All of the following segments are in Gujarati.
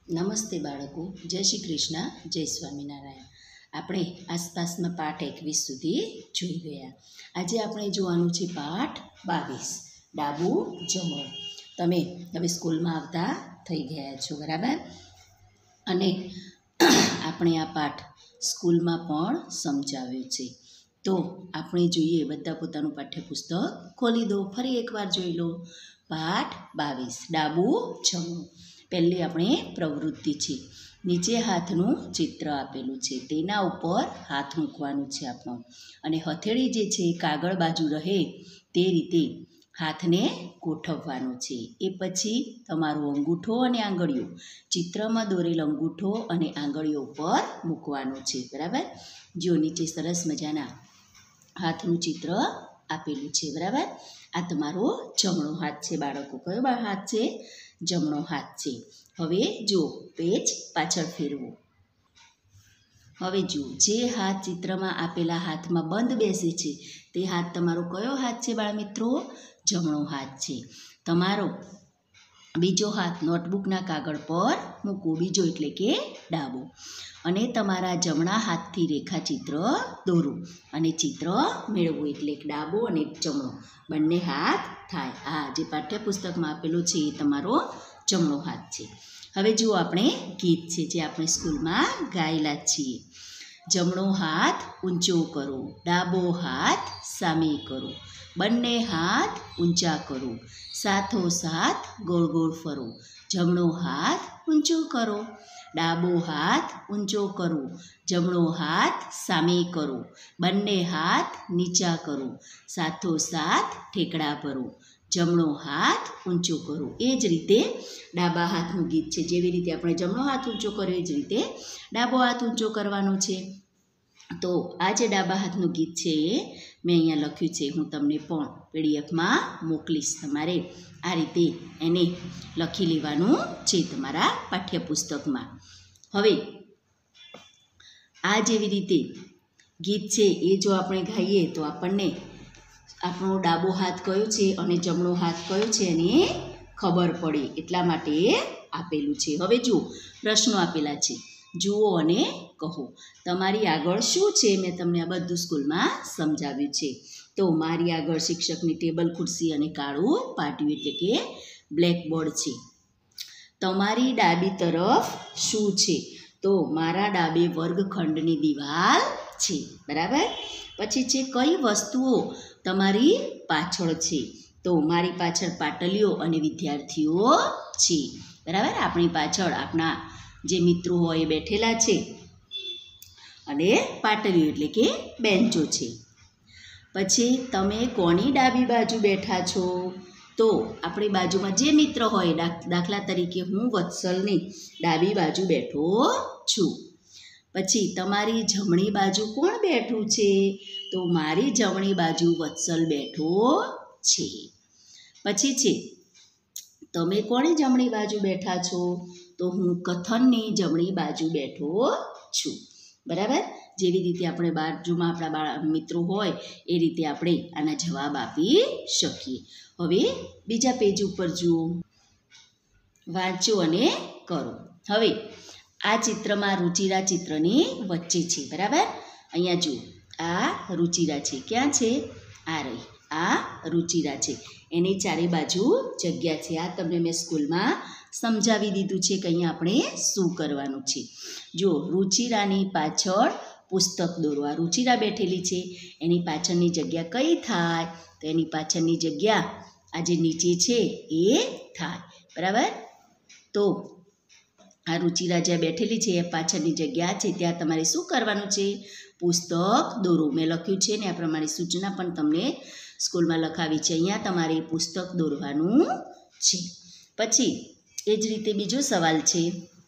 નમસ્તે બાળકો, જય શ્રી કૃષ્ણ, જય સ્વામિનારાયણ. આપણે આસપાસમાં પાઠ 21 સુધી જોઈ ગયા. આજે આપણે જોવાનું છે પાઠ 22, ડાબું જમણું. તમે હવે સ્કૂલમાં આવતા થઈ ગયા છો, બરાબર? અને આપણે આ પાઠ સ્કૂલમાં પણ સમજાવ્યો છે. તો આપણે જોઈએ, બધા પોતાનું પાઠ્યપુસ્તક ખોલી દો, ફરી એકવાર જોઈ લો. પાઠ 22, ડાબું જમણું. પહેલી આપણે પ્રવૃત્તિ છે. નીચે હાથનું ચિત્ર આપેલું છે, તેના ઉપર હાથ મૂકવાનું છે આપણો, અને હથેળી જે છે કાગળ બાજુ રહે તે રીતે હાથને ગોઠવવાનો છે. એ પછી તમારો અંગૂઠો અને આંગળીઓ ચિત્રમાં દોરેલ અંગૂઠો અને આંગળીઓ ઉપર મૂકવાનો છે, બરાબર? જો નીચે સરસ મજાના હાથનું ચિત્ર આપેલું છે, બરાબર? આ તમારો જમણો હાથ છે બાળકો. કયો હાથ છે? જમણો હાથ છે. હવે જો પેજ પાછળ ફેરવો. હવે જુઓ, જે હાથ ચિત્રમાં આપેલા હાથમાં બંધ બેસે છે તે હાથ તમારો કયો હાથ છે બાળમિત્રો? જમણો હાથ છે. તમારો બીજો હાથ નોટબુકના કાગળ પર મૂકો, બીજો એટલે કે ડાબો, અને તમારા જમણા હાથથી રેખાચિત્ર દોરો અને ચિત્ર મેળવો, એટલે ડાબો અને જમણો બંને હાથ થાય. આ જે પાઠ્યપુસ્તકમાં આપેલું છે એ તમારો જમણો હાથ છે. હવે જુઓ, આપણે ગીત છે જે આપણે સ્કૂલમાં ગાયેલા છીએ. જમણો હાથ ઊંચો કરો, ડાબો હાથ સામે કરો, બંને હાથ ઊંચા કરો, સાથોસાથ ગોળ ગોળ ફરો. જમણો હાથ ઊંચો કરો, ડાબો હાથ ઊંચો કરો, જમણો હાથ સામે કરો, બંને હાથ નીચા કરો, સાથોસાથ ઠેકડા ભરો. જમણો હાથ ઊંચો કરો. એ જ રીતે ડાબા હાથનું ગીત છે. જેવી રીતે આપણે જમણો હાથ ઊંચો કર્યો એ જ રીતે ડાબો હાથ ઊંચો કરવાનો છે. તો આ જે ડાબા હાથનું ગીત છે એ મેં અહીંયા લખ્યું છે. હું તમને પણ પીડીએફમાં મોકલીશ. તમારે આ રીતે એને લખી લેવાનું છે તમારા પાઠ્યપુસ્તકમાં. હવે આ જેવી રીતે ગીત છે એ જો આપણે ગાઈએ તો આપણને આપણો ડાબો હાથ કયો છે અને જમણો હાથ કયો છે એની ખબર પડે, એટલા માટે આપેલું છે. હવે જુઓ, પ્રશ્નો આપેલા છે, જુઓ અને કહો. તમારી આગળ શું છે? મેં તમને આ બધું સ્કૂલમાં સમજાવ્યું છે. તો મારી આગળ શિક્ષકની ટેબલ ખુરશી અને કાળું પાટિયું એટલે કે બ્લેકબોર્ડ છે. તમારી ડાબી તરફ શું છે? તો મારા ડાબે વર્ગખંડની દિવાલ છે, બરાબર? પછી છે, કઈ વસ્તુઓ તમારી પાછળ છે? તો મારી પાછળ પાટલીઓ અને વિદ્યાર્થીઓ છે, બરાબર? આપણી પાછળ આપણા જે મિત્રો હોય એ બેઠેલા છે, અને પાટલીઓ એટલે કે બેન્ચો છે. પછી તમે કોની ડાબી બાજુ બેઠા છો? તો આપણી બાજુમાં જે મિત્ર હોય, દાખલા તરીકે હું વત્સલની ડાબી બાજુ બેઠો છું. પછી તમારી જમણી બાજુ કોણ બેઠું છે? તો મારી જમણી બાજુ વત્સલ બેઠો છે. પછી છે, તમે કોની જમણી બાજુ બેઠા છો? તો હું કથનની જમણી બાજુ બેઠો છું, બરાબર? જેવી રીતે આપણે બાજુમાં આપણા મિત્રો હોય એ રીતે આપણે આના જવાબ આપી શકીએ. હવે બીજા પેજ ઉપર જુઓ, વાંચો અને કરો. હવે આ ચિત્રમાં રુચિરા ચિત્રની વચ્ચે છે, બરાબર? અહીંયા જુઓ, આ રુચિરા છે. ક્યાં છે? આ રહી, આ રુચિરા છે. એની ચારે બાજુ જગ્યા છે. આ તમને મેં સ્કૂલમાં સમજાવી દીધું છે કે અહીંયા આપણે શું કરવાનું છે. જો રુચિરાની પાછળ પુસ્તક દોરો. આ રુચિરા બેઠેલી છે, એની પાછળની જગ્યા કઈ થાય? તો એની પાછળની જગ્યા આ જે નીચે છે એ થાય, બરાબર? તો આ રુચિરા જ્યાં બેઠેલી છે એ પાછળની જગ્યા છે, ત્યાં તમારે શું કરવાનું છે? પુસ્તક દોરો. મેં લખ્યું છે ને આ પ્રમાણે સૂચના પણ તમને સ્કૂલમાં લખાવી છે. અહીંયા તમારે પુસ્તક દોરવાનું છે. પછી એ જ રીતે બીજો સવાલ છે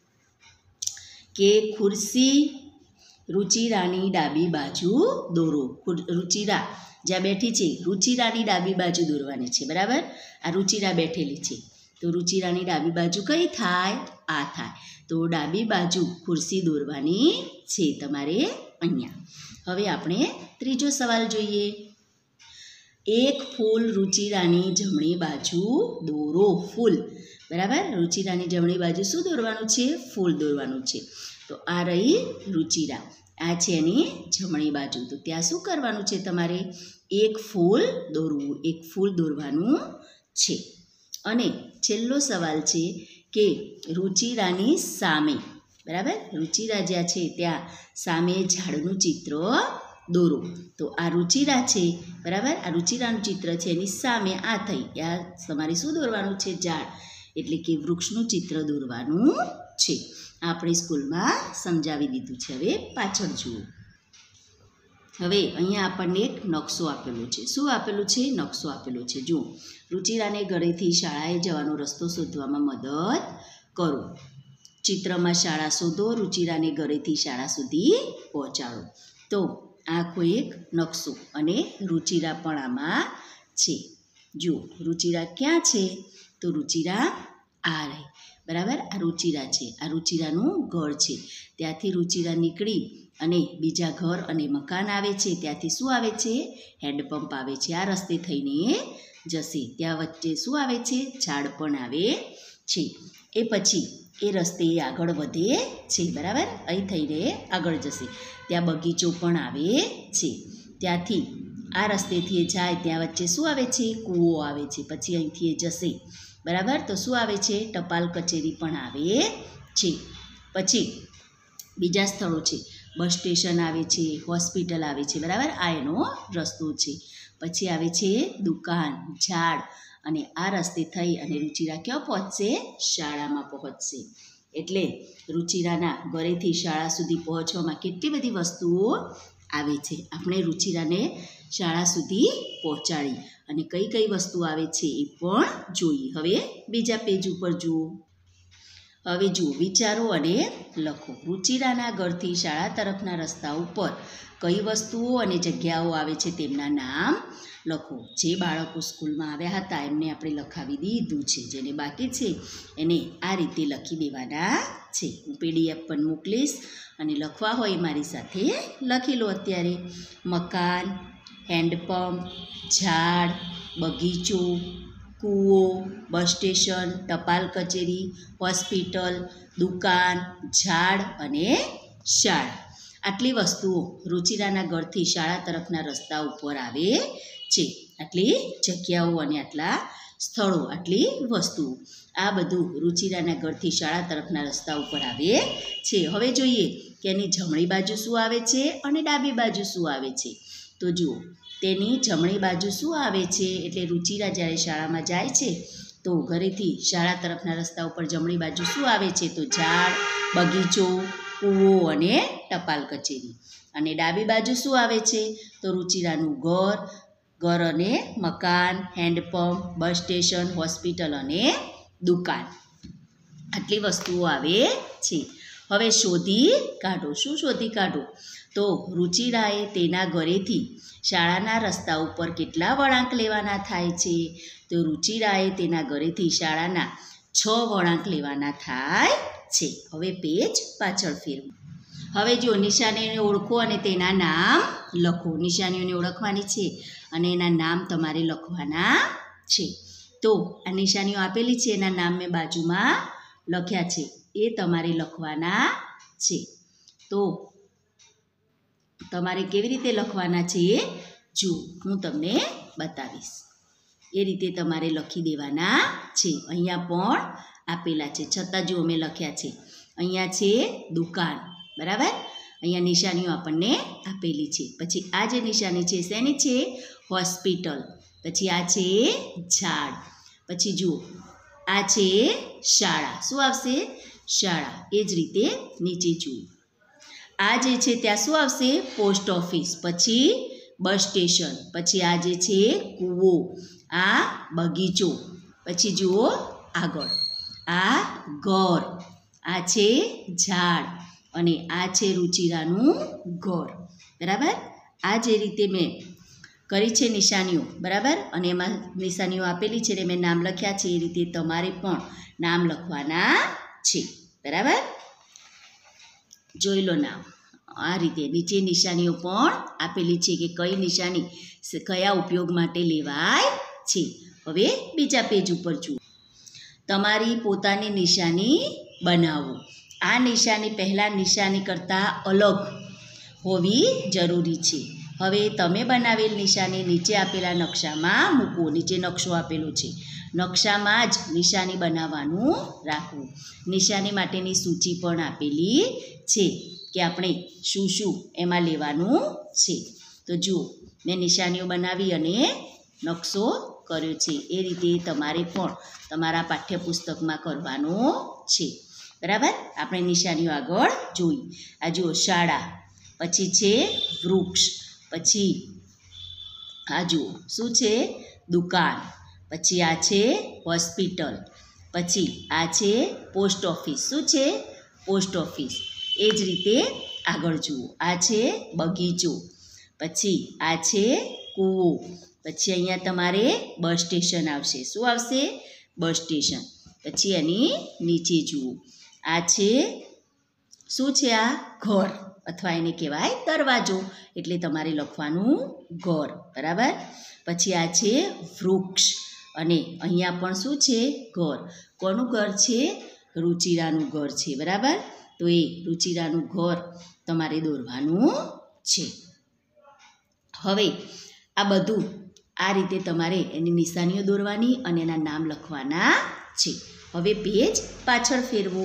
કે ખુરશી રુચિરાની ડાબી બાજુ દોરો. રુચિરા જ્યાં બેઠી છે, રુચિરાની ડાબી બાજુ દોરવાની છે, બરાબર? આ રુચિરા બેઠેલી છે, તો રુચિરાની ડાબી બાજુ કઈ થાય? આ થાય. તો ડાબી બાજુ ખુરશી દોરવાની છે તમારે અહીંયા. હવે આપણે ત્રીજો સવાલ જોઈએ. એક ફૂલ રુચિરાની જમણી બાજુ દોરો. ફૂલ બરાબર. રુચિરાની જમણી બાજુ શું દોરવાનું છે? ફૂલ દોરવાનું છે. તો આ રહી રુચિરા, આ છે એની જમણી બાજુ. તો ત્યાં શું કરવાનું છે તમારે? એક ફૂલ દોરવું, એક ફૂલ દોરવાનું છે. અને છેલ્લો સવાલ છે કે રુચિરાની સામે, બરાબર, રુચિરા જ્યાં છે ત્યાં સામે ઝાડનું ચિત્ર દોરો. તો આ રુચિરા છે, બરાબર, આ રુચિરાનું ચિત્ર છે, એની સામે આ થઈ, ત્યાં તમારે શું દોરવાનું છે? ઝાડ, એટલે કે વૃક્ષનું ચિત્ર દોરવાનું છે. આપણે સ્કૂલમાં સમજાવી દીધું છે. હવે પાછળ જુઓ. હવે અહીંયા આપણને એક નકશો આપેલો છે. શું આપેલું છે? નકશો આપેલો છે. જુઓ, રુચિરાને ઘરેથી શાળાએ જવાનો રસ્તો શોધવામાં મદદ કરો. ચિત્રમાં શાળા શોધો, રુચિરાને ઘરેથી શાળા સુધી પહોંચાડો. તો આ કોઈ એક નકશો અને રુચિરા પણ આમાં છે. જુઓ, રુચિરા ક્યાં છે? તો રુચિરા આ રહી, બરાબર, આ રુચિરા છે, આ રુચિરાનું ઘર છે. ત્યાંથી રુચિરા નીકળી અને બીજા ઘર અને મકાન આવે છે. ત્યાંથી શું આવે છે? હેન્ડપંપ આવે છે. આ રસ્તે થઈને જશે. ત્યાં વચ્ચે શું આવે છે? ઝાડ પણ આવે છે. એ પછી એ રસ્તે આગળ વધે છે, બરાબર, અહીં થઈને આગળ જશે. ત્યાં બગીચો પણ આવે છે. ત્યાંથી આ રસ્તેથી જાય ત્યાં વચ્ચે શું આવે છે? કૂવો આવે છે. પછી અહીંથી એ જશે, બરાબર, તો શું આવે છે? ટપાલ કચેરી પણ આવે છે. પછી બીજા સ્થળો છે, બસ સ્ટેશન આવે છે, હોસ્પિટલ આવે છે, બરાબર, આ એનો રસ્તો છે. પછી આવે છે દુકાન, ઝાડ, અને આ રસ્તે થઈ અને રુચિરા ક્યાં પહોંચશે? શાળામાં પહોંચશે. એટલે રુચિરાના ઘરેથી શાળા સુધી પહોંચવામાં કેટલી બધી વસ્તુઓ આવે છે. આપણે રુચિરાને શાળા સુધી પહોંચાડી અને કઈ કઈ વસ્તુ આવે છે એ પણ જોઈએ. હવે બીજા પેજ ઉપર જુઓ. હવે જુઓ, વિચારો અને લખો. રુચિરાના ઘરથી શાળા તરફના રસ્તા ઉપર કઈ વસ્તુઓ અને જગ્યાઓ આવે છે તેમના નામ લખો. જે બાળકો સ્કૂલમાં આવ્યા હતા એમને આપણે લખાવી દીધું છે. જેને બાકી છે એને આ રીતે લખી દેવાના છે. હું PDF પણ મોકલીશ અને લખવા હોય મારી સાથે લખી લો અત્યારે. મકાન, હેન્ડપંપ, ઝાડ, બગીચો, કૂવો, બસ સ્ટેશન, ટપાલ કચેરી, હોસ્પિટલ, દુકાન, ઝાડ અને શાળા. આટલી વસ્તુઓ રુચિરાના ઘરથી શાળા તરફના રસ્તા ઉપર આવે છે. આટલી જગ્યાઓ અને આટલા સ્થળો, આટલી વસ્તુઓ, આ બધું રુચિરાના ઘરથી શાળા તરફના રસ્તા ઉપર આવે છે. હવે જોઈએ કે એની જમણી બાજુ શું આવે છે અને ડાબી બાજુ શું આવે છે. તો જુઓ, તેની જમણી બાજુ શું આવે છે? એટલે રુચિરા જ્યારે શાળામાં જાય છે તો ઘરેથી શાળા તરફના રસ્તા ઉપર જમણી બાજુ શું આવે છે? તો ઝાડ, બગીચો, કૂવો અને ટપાલ કચેરી. અને ડાબી બાજુ શું આવે છે? તો રુચિરાનું ઘર અને મકાન, હેન્ડપંપ, બસ સ્ટેશન, હોસ્પિટલ અને દુકાન. આટલી વસ્તુઓ આવે છે. હવે શોધી કાઢો. શું શોધી કાઢો? તો રુચિરાએ તેના ઘરેથી શાળાના રસ્તા ઉપર કેટલા વળાંક લેવાના થાય છે? તો રુચિરાએ તેના ઘરેથી શાળાના 6 વળાંક લેવાના થાય છે. હવે પેજ પાછળ ફેરવો. હવે જો નિશાનીઓને ઓળખો અને તેના નામ લખો. નિશાનીઓને ઓળખવાની છે અને એના નામ તમારે લખવાના છે. તો આ નિશાનીઓ આપેલી છે, એના નામ મેં બાજુમાં લખ્યા છે, એ તમારે લખવાના છે. તો તમારે કેવી રીતે લખવાના છે એ જો હું તમને બતાવીશ. એ રીતે તમારે લખી દેવાના છે. અહીંયા પણ આપેલા છે, છતાં જો મેં લખ્યા છે. અહીંયા છે દુકાન, બરાબર, અહીંયા નિશાનીઓ આપણને આપેલી છે. પછી આ જે નિશાની છે શેની છે? હોસ્પિટલ. પછી આ છે ઝાડ. પછી જુઓ, આ છે શાળા. શું આવશે? શાળા. એ જ રીતે નીચે જુઓ, આ જે છે ત્યાં શું આવશે? Post office. પછી બસ સ્ટેશન. પછી આ જે છે કૂવો, આ બગીચો. પછી જુઓ આગળ, આ ઘર, આ છે ઝાડ અને આ છે રુચિરાનું ઘર. બરાબર, આ જે રીતે મેં કરી છે નિશાનીઓ, બરાબર, અને એમાં નિશાનીઓ આપેલી છે ને મેં નામ લખ્યા છે, એ રીતે તમારે પણ નામ લખવાના છે. બરાબર, જોઈ લો નામ. આ રીતે નીચે નિશાનીઓ પણ આપેલી છે કે કઈ નિશાની કયા ઉપયોગ માટે લેવાય છે. હવે બીજા પેજ ઉપર જુઓ. તમારી પોતાની નિશાની બનાવો. આ નિશાની પહેલાં નિશાની કરતાં અલગ હોવી જરૂરી છે. હવે તમે બનાવેલ નિશાની નીચે આપેલા નકશામાં મૂકો. નીચે નકશો આપેલો છે, નકશામાં જ નિશાની બનાવવાનું રાખવું. નિશાની માટેની સૂચિ પણ આપેલી છે કે આપણે શું શું એમાં લેવાનું છે. તો જુઓ, મેં નિશાનીઓ બનાવી અને નકશો કર્યો છે. એ રીતે તમારે પણ તમારા પાઠ્યપુસ્તકમાં કરવાનું છે. બરાબર. આપણે નિશાનીઓ આગળ જોઈ. આ જુઓ, શાળા, પછી છે વૃક્ષ, પછી આ જુઓ શું છે, દુકાન, પછી આ છે હોસ્પિટલ, પછી આ છે પોસ્ટ ઓફિસ. શું છે? Post office. એ જ રીતે આગળ જુઓ, આ છે બગીચો, પછી આ છે કૂવો, પછી અહીંયા તમારે બસ સ્ટેશન આવશે. શું આવશે? Bus station. પછી એની નીચે જુઓ, આ છે શું છે? આ ઘર, અથવા એને કહેવાય દરવાજો, એટલે તમારે લખવાનું ઘર. બરાબર. પછી આ છે વૃક્ષ, અને અહીંયા પણ શું છે? ઘર. કોનું ઘર છે? રુચિરાનું ઘર છે. બરાબર. તો એ રુચિરાનું ઘર તમારે દોરવાનું છે. હવે આ બધું આ રીતે તમારે એની નિશાનીઓ દોરવાની અને એના નામ લખવાના છે. હવે પેજ પાછળ ફેરવો.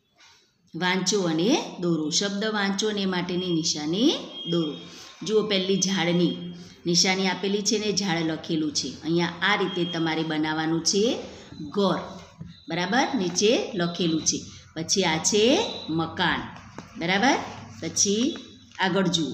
વાંચો અને દોરો. શબ્દ વાંચો અને એ માટેની નિશાની દોરો. જુઓ, પહેલી ઝાડની નિશાની આપેલી છે ને ઝાડ લખેલું છે. અહીંયા આ રીતે તમારે બનાવવાનું છે ઘર. બરાબર. નીચે લખેલું છે. પછી આ છે મકાન. બરાબર. પછી આગળ જુઓ,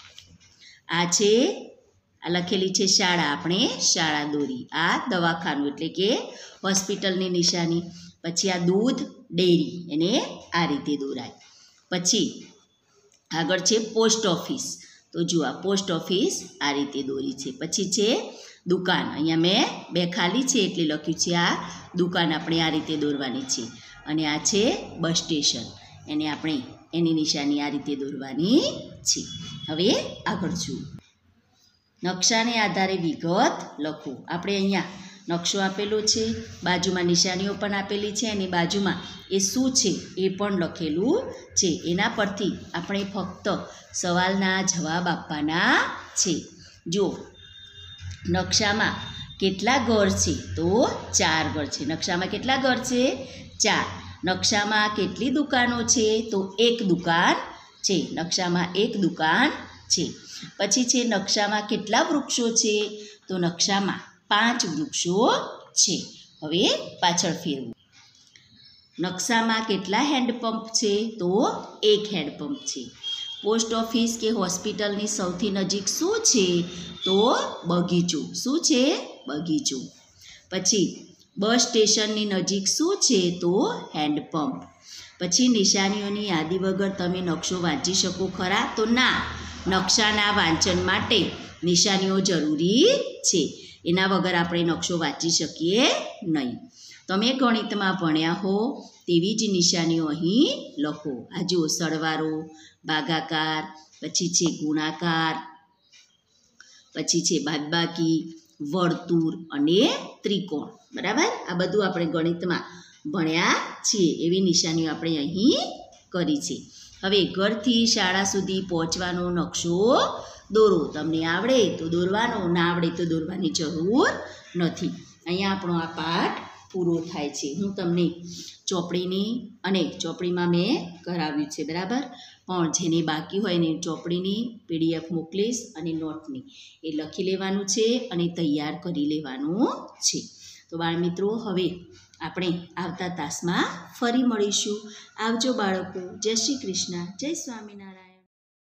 આ છે આ લખેલી છે શાળા. આપણે શાળા દોરી. આ દવાખાનું એટલે કે હોસ્પિટલની નિશાની. પછી આ દૂધ ડેરી, એને આ રીતે દોરાય. પછી આગળ છે પોસ્ટ ઓફિસ. તો જુઓ, આ પોસ્ટ ઓફિસ આ રીતે દોરી છે. પછી છે દુકાન. અહીંયા મેં બે ખાલી છે એટલે લખ્યું છે આ દુકાન આપણે આ રીતે દોરવાની છે. અને આ છે બસ સ્ટેશન, એને આપણે એની નિશાની આ રીતે દોરવાની છે. હવે આગળ જુઓ, નકશાને આધારે વિગત લખો. આપણે અહીંયા નકશો આપેલો છે, બાજુમાં નિશાનીઓ પણ આપેલી છે, એની બાજુમાં એ શું છે એ પણ લખેલું છે. એના પરથી આપણે ફક્ત સવાલના જવાબ આપવાના છે. જુઓ, નકશામાં કેટલા ઘર છે? તો 4 ઘર છે. નકશામાં કેટલા ઘર છે? 4. નકશામાં કેટલી દુકાનો છે? તો 1 દુકાન છે. નકશામાં 1 દુકાન છે. પછી છે નકશામાં કેટલા વૃક્ષો છે? તો નકશામાં 5 વૃક્ષો છે. હવે પાછળ ફેરવું. નકશામાં કેટલા હેન્ડપંપ છે? તો 1 હેન્ડપંપ છે. પોસ્ટ ઓફિસ કે હોસ્પિટલની સૌથી નજીક શું છે? તો બગીચો. શું છે? બગીચો. પછી બસ સ્ટેશનની નજીક શું છે? તો હેન્ડપંપ. પછી નિશાનીઓની યાદી વગર તમે નકશો વાંચી શકો ખરા? તો ના. નકશાના વાંચન માટે નિશાનીઓ જરૂરી છે. એના વગર આપણે નકશો વાંચી શકીએ નહીં. તમે ગણિતમાં ભણ્યા હો તેવી જ નિશાનીઓ અહીં લખો. આ જુઓ, સરવાળો, ભાગાકાર, પછી છે ગુણાકાર, પછી છે બાદબાકી, વર્તુળ અને ત્રિકોણ. બરાબર. આ બધું આપણે ગણિતમાં ભણ્યા છીએ એવી નિશાનીઓ આપણે અહીં કરી છે. હવે ઘરથી શાળા સુધી પહોંચવાનો નકશો દોરો. તમને આવડે તો દોરવાનો, ના આવડે તો દોરવાની જરૂર નથી. અહીંયા આપણો આ પાઠ પૂરો થાય છે. હું તમને ચોપડીની અને ચોપડીમાં મેં કરાવ્યું છે. બરાબર. પણ જેને બાકી હોય એને ચોપડીની PDF મોકલીશ અને નોટની એ લખી લેવાનું છે અને તૈયાર કરી લેવાનું છે. તો બાળમિત્રો, હવે આપણે આવતા તાસમાં ફરી મળીશું. આવજો બાળકો. જય શ્રી કૃષ્ણ. જય સ્વામિનારાયણ.